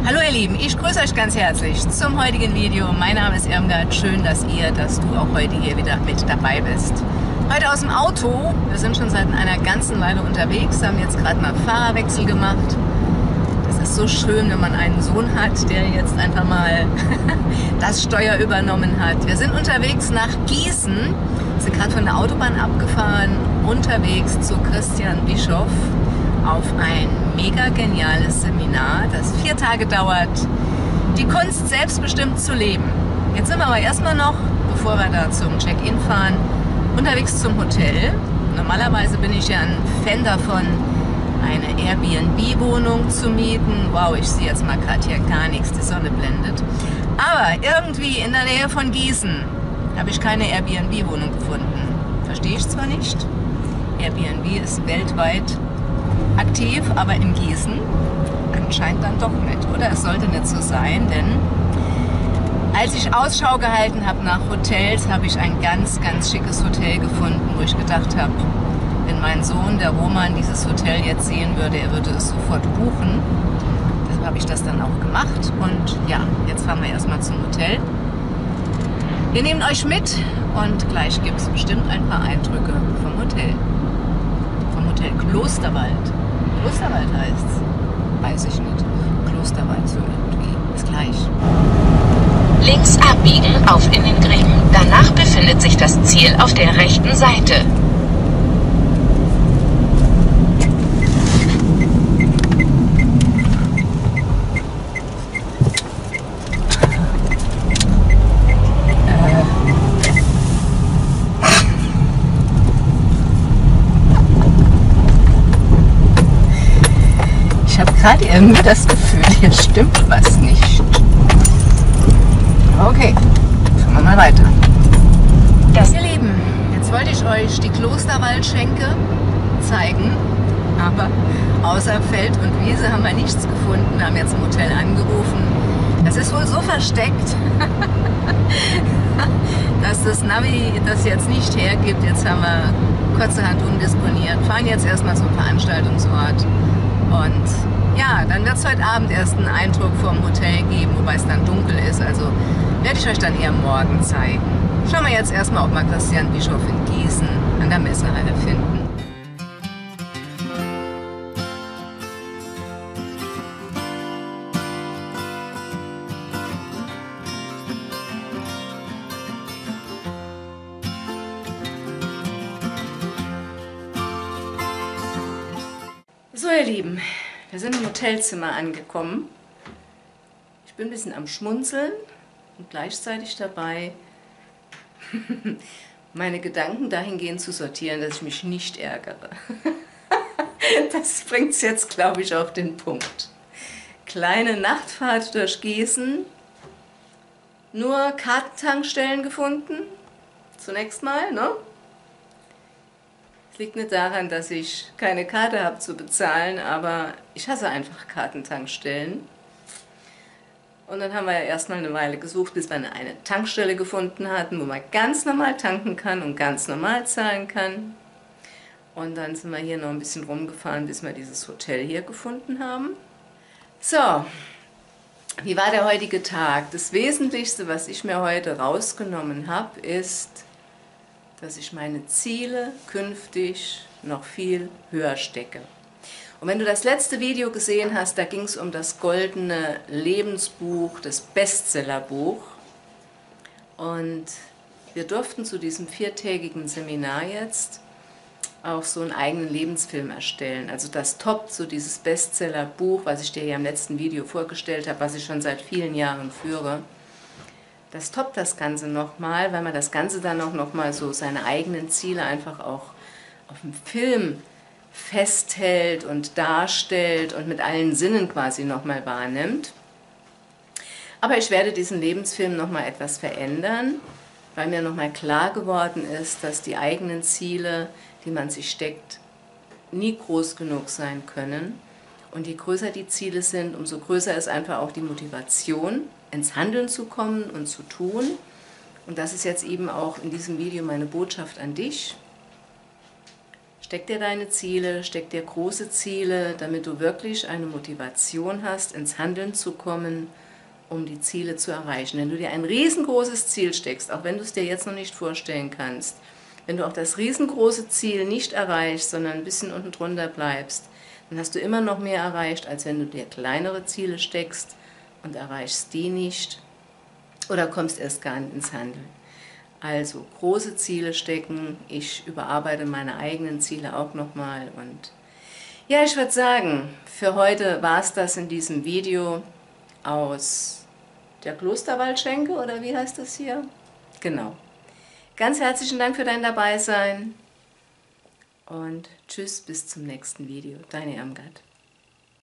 Hallo ihr Lieben, ich grüße euch ganz herzlich zum heutigen Video. Mein Name ist Irmgard, schön, dass du auch heute hier wieder mit dabei bist. Heute aus dem Auto, wir sind schon seit einer ganzen Weile unterwegs, haben jetzt gerade mal Fahrerwechsel gemacht. Das ist so schön, wenn man einen Sohn hat, der jetzt einfach mal das Steuer übernommen hat. Wir sind unterwegs nach Gießen, sind gerade von der Autobahn abgefahren, unterwegs zu Christian Bischoff auf ein mega geniales Seminar, das 4 Tage dauert, die Kunst selbstbestimmt zu leben. Jetzt sind wir aber erstmal noch, bevor wir da zum Check-in fahren, unterwegs zum Hotel. Normalerweise bin ich ja ein Fan davon, eine Airbnb-Wohnung zu mieten. Wow, ich sehe jetzt mal gerade hier gar nichts, die Sonne blendet. Aber irgendwie in der Nähe von Gießen habe ich keine Airbnb-Wohnung gefunden. Verstehe ich zwar nicht. Airbnb ist weltweit aktiv, aber in Gießen anscheinend dann doch nicht, oder? Es sollte nicht so sein, denn als ich Ausschau gehalten habe nach Hotels, habe ich ein ganz, ganz schickes Hotel gefunden, wo ich gedacht habe, wenn mein Sohn, der Roman, dieses Hotel jetzt sehen würde, er würde es sofort buchen. Deshalb habe ich das dann auch gemacht und ja, jetzt fahren wir erstmal zum Hotel. Wir nehmen euch mit und gleich gibt es bestimmt ein paar Eindrücke vom Hotel. Vom Hotel Klosterwald. Klosterwald heißt's. Weiß ich nicht. Klosterwald so irgendwie. Bis gleich. Links abbiegen auf Innengrim. Danach befindet sich das Ziel auf der rechten Seite. Gerade irgendwie das Gefühl, hier stimmt was nicht. Okay, fahren wir mal weiter. Ihr Lieben, jetzt wollte ich euch die Klosterwaldschenke zeigen, aber außer Feld und Wiese haben wir nichts gefunden. Wir haben jetzt im Hotel angerufen. Das ist wohl so versteckt, dass das Navi das jetzt nicht hergibt. Jetzt haben wir kurzerhand umdisponiert, fahren jetzt erstmal zum Veranstaltungsort und ja, dann wird es heute Abend erst einen Eindruck vom Hotel geben, wobei es dann dunkel ist. Also werde ich euch dann eher morgen zeigen. Schauen wir jetzt erstmal, ob wir Christian Bischoff in Gießen an der Messehalle finden. So ihr Lieben, wir sind im Hotelzimmer angekommen. Ich bin ein bisschen am Schmunzeln und gleichzeitig dabei, meine Gedanken dahingehend zu sortieren, dass ich mich nicht ärgere. Das bringt es jetzt, glaube ich, auf den Punkt. Kleine Nachtfahrt durch Gießen, nur Kartentankstellen gefunden, zunächst mal, ne? Liegt nicht daran, dass ich keine Karte habe zu bezahlen, aber ich hasse einfach Kartentankstellen. Und dann haben wir ja erstmal eine Weile gesucht, bis wir eine Tankstelle gefunden hatten, wo man ganz normal tanken kann und ganz normal zahlen kann. Und dann sind wir hier noch ein bisschen rumgefahren, bis wir dieses Hotel hier gefunden haben. So, wie war der heutige Tag? Das Wesentlichste, was ich mir heute rausgenommen habe, ist, dass ich meine Ziele künftig noch viel höher stecke. Und wenn du das letzte Video gesehen hast, da ging es um das goldene Lebensbuch, das Bestsellerbuch. Und wir durften zu diesem 4-tägigen Seminar jetzt auch so einen eigenen Lebensfilm erstellen. Also das toppt so dieses Bestsellerbuch, was ich dir hier im letzten Video vorgestellt habe, was ich schon seit vielen Jahren führe. Das toppt das Ganze nochmal, weil man das Ganze dann auch nochmal so seine eigenen Ziele einfach auch auf dem Film festhält und darstellt und mit allen Sinnen quasi nochmal wahrnimmt. Aber ich werde diesen Lebensfilm nochmal etwas verändern, weil mir nochmal klar geworden ist, dass die eigenen Ziele, die man sich steckt, nie groß genug sein können. Und je größer die Ziele sind, umso größer ist einfach auch die Motivation, ins Handeln zu kommen und zu tun. Und das ist jetzt eben auch in diesem Video meine Botschaft an dich. Steck dir deine Ziele, steck dir große Ziele, damit du wirklich eine Motivation hast, ins Handeln zu kommen, um die Ziele zu erreichen. Wenn du dir ein riesengroßes Ziel steckst, auch wenn du es dir jetzt noch nicht vorstellen kannst, wenn du auch das riesengroße Ziel nicht erreichst, sondern ein bisschen unten drunter bleibst, dann hast du immer noch mehr erreicht, als wenn du dir kleinere Ziele steckst und erreichst die nicht oder kommst erst gar nicht ins Handeln. Also große Ziele stecken, ich überarbeite meine eigenen Ziele auch nochmal und ja, ich würde sagen, für heute war es das in diesem Video aus der Klosterwaldschenke, oder wie heißt das hier? Genau. Ganz herzlichen Dank für dein Dabeisein und tschüss, bis zum nächsten Video. Deine Irmgard.